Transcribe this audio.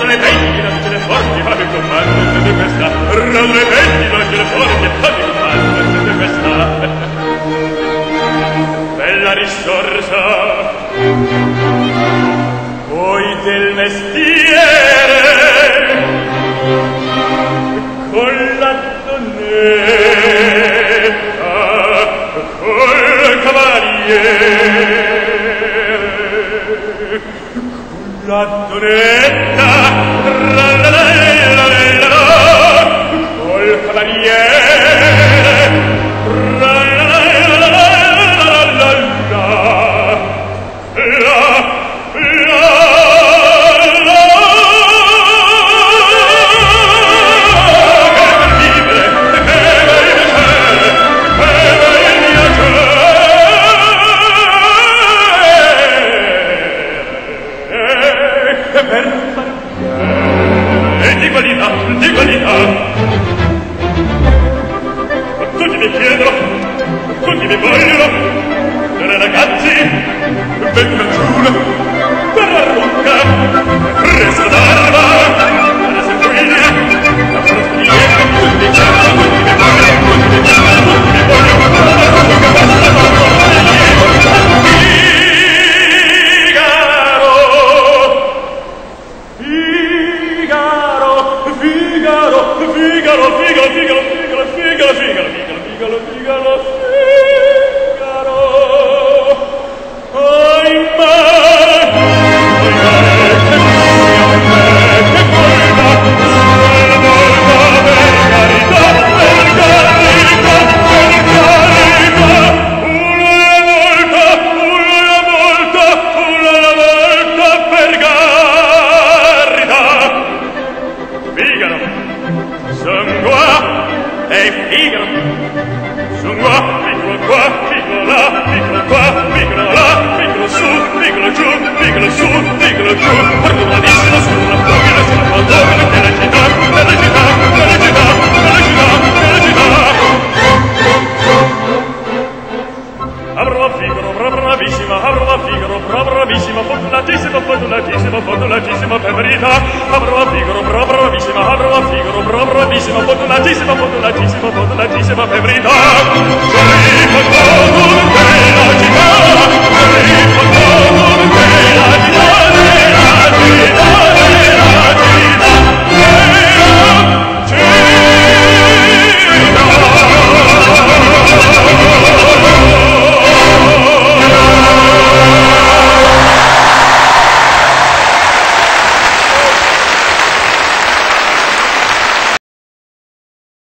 le venti, l'angelo forte, fa il comando di questa. Tra le venti, l'angelo forte, fa il comando di questa. Bella risorsa, poi del mestiere, con la donnetta, col cavaliere, con la donnetta, col cavaliere, di qualità. Tutti mi chiedono, tutti mi vogliono, delle ragazzi, ben fanciulla, per la rocca, preso d'arma, alla sanguiglia, la prospettiva, tutti mi chiamano, tutti mi vogliono, tutti mi chiamano, tutti mi vogliono, la rocca, basta la rocca, fortunatissima per verità, avrò bravissima, fortunatissima per verità.